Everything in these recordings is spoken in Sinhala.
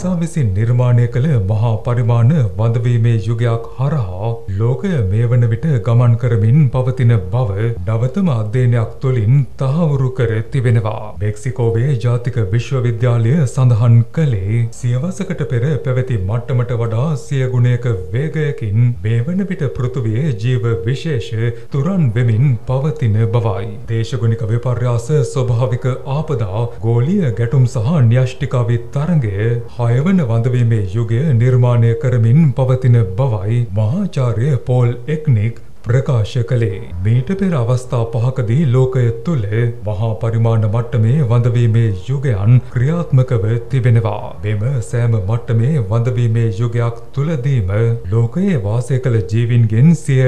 මිනිසා විසින් නිර්මාණය කළ මහා පරිමාණ වඳවීමේ යුගයක් හරහා ලෝකය මේ වන විට ගමන් කරමින් පවතින බව නවතම අධ්‍යයනයක් තුළින් තහවුරු කර තිබෙනවා. මෙක්සිකෝවේ ජාතික විශ්වවිද්‍යාලය සඳහන් කළේ සියවසකට පෙර පැවති මට්ටමට වඩා 100 ගුණයක වේගයකින් මේ වන විට පෘථිවියේ ජීව විශේෂ තුරන් වෙමින් පවතින බවයි. දේශගුණික විපර්යාස, ස්වභාවික ආපදා, ගෝලීය ගැටුම් සහ න්‍යෂ්ටිකාවී තරඟය 6 වන වඳවීමේ යුගය නිර්මාණය කරමින් පවතින බවයි මහාචාර්ය පෝල් එක්නික් ප්‍රකාශ කළේ. මීට පෙර අවස්ථා 5කදී ලෝකය තුළ මහා පරිමාණ මට්ටමේ වඳවීමේ යුගයන් ක්‍රියාත්මකව තිබෙනවා. මෙම සෑම මට්ටමේ වඳවීමේ යුගයක් තුළදීම ලෝකයේ වාසය කළ ජීවීන්ගෙන්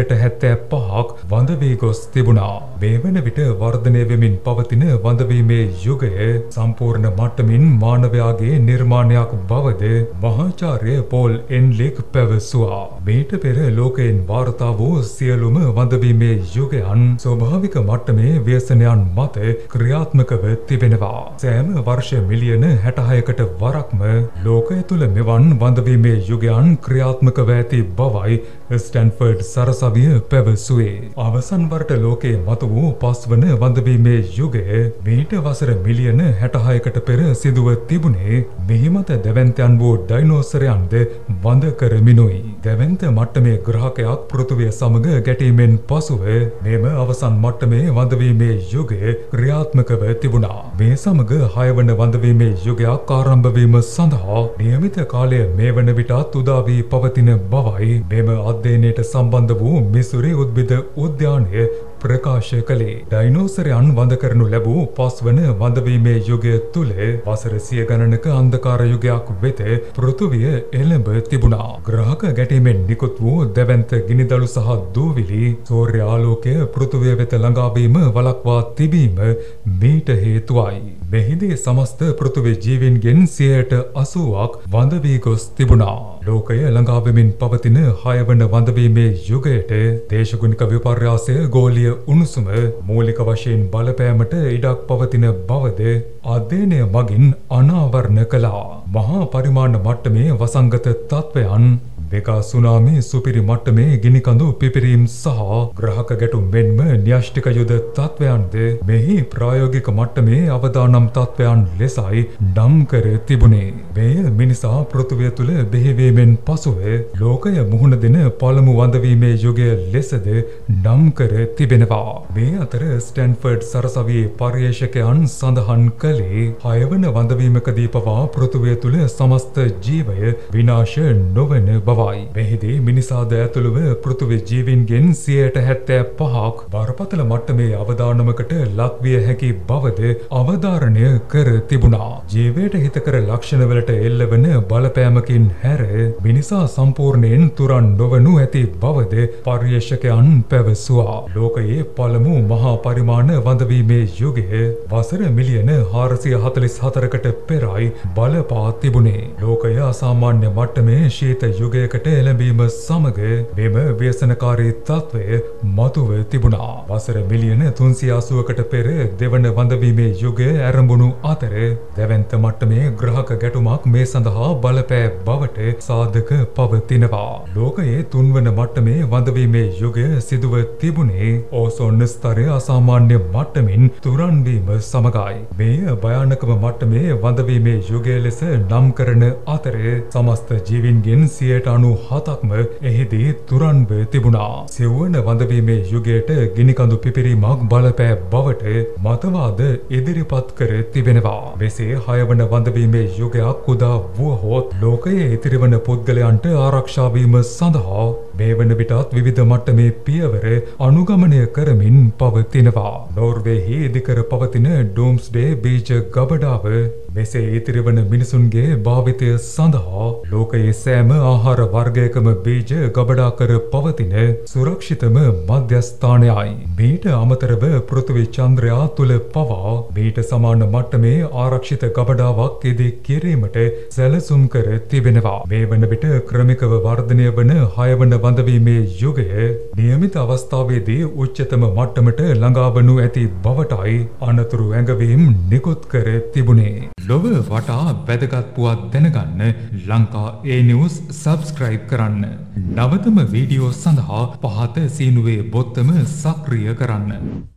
75%ක් වඳ වී ගොස් තිබුණා. මේ වන විට වර්ධනය වෙමින් පවතින වඳවීමේ යුගය සම්පූර්ණ මට්ටමින් මානවයාගේ නිර්මාණයක් බවද මහාචාර්ය පෝල් එන්ලික් පැවසුවා. මීට පෙර ලෝකයෙන් වාර්තා වූ සියලුම වඳවීමේ යුගයන් ස්වභාවික මට්ටමේ ව්‍යසනයන් මත ක්‍රියාත්මකව තිබෙනවා. සෑම වර්ෂ මිලියන 66කට වරක්ම ලෝකය තුළ මෙවන් වඳවීමේ යුගයන් ක්‍රියාත්මකව ඇති බවයි ස්ටැන්ෆර්ඩ් සරසවිය පැවසුවේ. අවසන් වරට ලෝකයේ මතු වූ 5 වන වඳවීමේ යුගය මීට වසර මිලියන 66කට පෙර සිදුව තිබුණේ මෙහිමත දැවැන්තයන් වූ ඩයිනෝසරයන්ද වඳ කරමිනුයි. දැවැන්ත මට්ටමේ ග්‍රහකයක් පෘථිවිය සමග ගැටීමෙන් පසුව මෙම අවසන් මට්ටමේ වඳවීමේ යුගය ක්‍රියාත්මකව තිබුණා. මේ සමග 6 වන වඳවීමේ යුගයක් ආරම්භ වීම සඳහා නියමිත කාලය මේ වන විටත් උදා වී පවතින බවයි මෙම අධ්‍යයනයට සම්බන්ධ වූ මිසුරි උද්භිද උද්‍යානය ප්‍රකාශ කළේ. ඩයිනෝසරයන් වඳ කරනු ලැබූ 5 වන වඳවීමේ යුගය තුළ වසර 100 ගණනක අන්ධකාර යුගයක් වෙත පෘථිවිය එළඹ තිබුණා. ග්‍රහක ගැටීමෙන් නිකුත් වූ දැවැන්ත ගිනිදළු සහ දූවිලි සූර්ය ආලෝකය පෘථිවිය වෙත ළඟාවීම වළක්වා තිබීම මීට හේතුවයි. මෙහිදී සමස්ත පෘථිවි ජීවීන්ගෙන් 80%ක් වඳ වී ගොස් තිබුණා. ලෝකය ළඟා වෙමින් පවතින 6 වන වඳවීමේ යුගයට දේශගුණික විපර්යාසය, ගෝලීය උණුසුම මූලික වශයෙන් බලපෑමට ඉඩක් පවතින බවද අධ්‍යයනය මගින් අනාවරණ කළා. මහා පරිමාණ මට්ටමේ වසංගත තත්ත්වයන්, මෙගා සුනාමි, සුපිරි මට්ටමේ ගිනිකඳු පිපිරීම් සහ ග්‍රහක ගැටුම් මෙන්ම න්‍යෂ්ටික යුද තත්ත්වයන්ද මෙහි ප්‍රායෝගික මට්ටමේ අවදානම් තත්ත්වයන් ලෙසයි නම් කර තිබුණේ. මෙය මිනිසා පෘථිවිය තුළ බිහිවීමෙන් පසුව ලෝකය මුහුණ දෙන පළමු වඳවීමේ යුගය ලෙසද නම් කර තිබෙනවා. මේ අතර ස්ටැන්ෆර්ඩ් සරසවියේ පර්යේෂකයන් සඳහන් කළේ 6 වන වඳවීමකදී පවා පෘථිවිය තුළ සමස්ත ජීවය විනාශ නොවන බවයි. මෙහිදී මිනිසාද ඇතුළුව පෘථිවි ජීවීන්ගෙන් 75%ක් බරපතල මට්ටමේ අවදානමකට ලක්විය හැකි බවද අවධාරණය කර තිබුණා. ජීවයට හිතකර ලක්ෂණවලට එල්ලවන බලපෑමකින් හැර මිනිසා සම්පූර්ණයෙන් තුරන් නොවනු ඇති බවද පර්යේෂකයන් පැවසුවා. ලෝකයේ පළමු මහා පරිමාණ වඳවීමේ යුගය වසර මිලියන 444කට පෙරයි බලපා තිබුණේ. ලෝකය අසාමාන්‍ය මට්ටමේ ශීත යුගයකට එළඹීම සමග මෙම ව්‍යසනකාරී තත්ත්වය මතුව තිබුණා. වසර මිලියන 380කට පෙර දෙවන වඳවීමේ යුගය ආරම්භුණු අතර දැවැන්ත මට්ටමේ ග්‍රහක ගැටුමක් මේ සඳහා බලපෑ බවට සාධක පවතිනවා. ලෝකයේ 3 වන මට්ටමේ වඳවීමේ යුගය සිදුව තිබුණේ ඕසෝන් ස්තරය අසාමාන්‍ය මට්ටමින් තුරන් වීම සමගයි. මෙය භයානකම මට්ටමේ වඳවීමේ යුගය ලෙස නම් කරන අතර සමස්ත ජීවීන්ගෙන් 97%ක්ම එහිදී තුරන්ව තිබුණා. සිව්වන වඳවීමේ යුගයට ගිනිකඳු පිපිරීමක් බලපෑ බවට මතවාද ඉදිරිපත් කර තිබෙනවා. මෙසේ 6 වන වඳවීමේ යුගයක් උදා වුවහොත් ලෝකයේ ඉතිරිවන පුද්ගලයන්ට ආරක්ෂා වීම සඳහා මේ වන විටත් විවිධ මට්ටමේ පියවර අනුගමනය කරමින් පවතිනවා. නෝර්වේහි ඉදිකර පවතින ඩූම්ස්ඩේ බීජ ගබඩාව මෙසේ ඉතිරිවන මිනිසුන්ගේ භාවිතය සඳහා ලෝකයේ සෑම ආහාර වර්ගයකම බීජ ගබඩා කර පවතින සුරක්ෂිතම මධ්‍යස්ථානයයි. මීට අමතරව පෘථිවි චන්ද්‍රයා තුල පවා මීට සමාන මට්ටමේ ආරක්ෂිත ගබඩාවක් ඉදි කිරීමට සැලසුම් කර තිබෙනවා. මේ වන විට ක්‍රමිකව වර්ධනය වන 6 වන වඳවීමේ යුගය නියමිත අවස්ථාවේදී උච්චතම මට්ටමට ළඟා වනු ඇති බවටයි අනතුරු ඇඟවීම් නිකුත් කර තිබුණේ. ලොව වටා වැදගත් පුවත් දැනගන්න ලංකා A News subscribe කරන්න. නවතම වීඩියෝ සඳහා පහත සීනුවේ බොත්තම සක්‍රිය කරන්න.